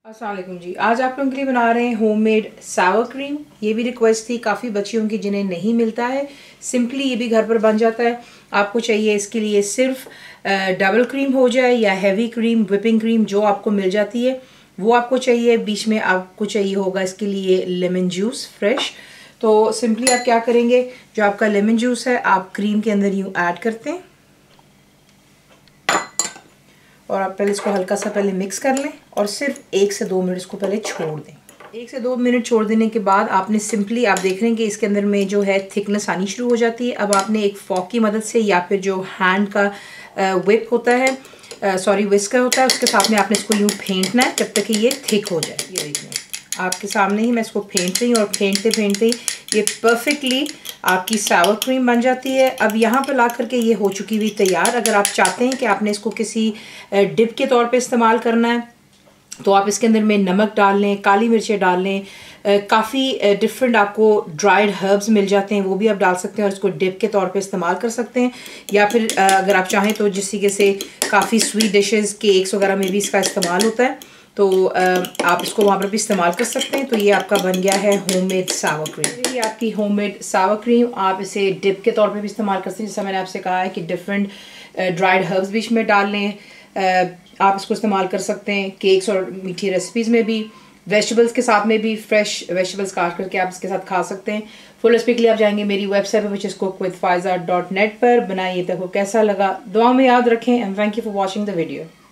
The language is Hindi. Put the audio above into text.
अस्सलाम वालेकुम जी। आज आप लोगों के लिए बना रहे हैं होममेड सावर क्रीम। ये भी रिक्वेस्ट थी काफ़ी बच्चियों की जिन्हें नहीं मिलता है। सिंपली ये भी घर पर बन जाता है। आपको चाहिए इसके लिए सिर्फ डबल क्रीम हो जाए या हैवी क्रीम, व्हिपिंग क्रीम जो आपको मिल जाती है वो आपको चाहिए। बीच में आपको चाहिए होगा इसके लिए लेमन जूस फ्रेश। तो सिंपली आप क्या करेंगे, जो आपका लेमन जूस है आप क्रीम के अंदर यूँ ऐड करते हैं और आप पहले इसको हल्का सा पहले मिक्स कर लें और सिर्फ 1 से 2 मिनट इसको पहले छोड़ दें। 1 से 2 मिनट छोड़ देने के बाद आपने सिंपली आप देख रहे हैं कि इसके अंदर में जो है थिकनेस आनी शुरू हो जाती है। अब आपने एक फॉक की मदद से या फिर जो हैंड का विप होता है, विस्कर होता है, उसके साथ में आपने इसको यूँ फेंटना है जब तक कि ये थिक हो जाए। ये देखिए आपके सामने ही मैं इसको फेंट रही हूँ और फेंटते फेंटते ये परफेक्टली आपकी सावर क्रीम बन जाती है। अब यहाँ पर ला करके ये हो चुकी हुई तैयार। अगर आप चाहते हैं कि आपने इसको किसी डिप के तौर पे इस्तेमाल करना है तो आप इसके अंदर में नमक डाल लें, काली मिर्चें डाल लें, काफ़ी डिफरेंट आपको ड्राइड हर्ब्स मिल जाते हैं, वो भी आप डाल सकते हैं और इसको डिप के तौर पे इस्तेमाल कर सकते हैं। या फिर अगर आप चाहें तो जिस तरीके से काफ़ी स्वीट डिशेस, केक्स वगैरह में भी इसका इस्तेमाल होता है तो आप इसको वहाँ पर भी इस्तेमाल कर सकते हैं। तो ये आपका बन गया है होममेड सावर क्रीम। ये आपकी होममेड सावर क्रीम, आप इसे डिप के तौर पे भी इस्तेमाल कर सकते हैं। जैसा मैंने आपसे कहा है कि डिफरेंट ड्राइड हर्ब्स बीच में डाल लें। आप इसको इस्तेमाल कर सकते हैं केक्स और मीठी रेसिपीज़ में भी, वेजिटेबल्स के साथ में भी, फ्रेश वेजिटेबल्स काट करके आप इसके साथ खा सकते हैं। फुल रेसिपी के लिए आप जाएंगे मेरी वेबसाइट पर which is cookWithFaiza.net पर। बनाइए, देखो कैसा लगा। दुआ में याद रखें and thank you for watching the video.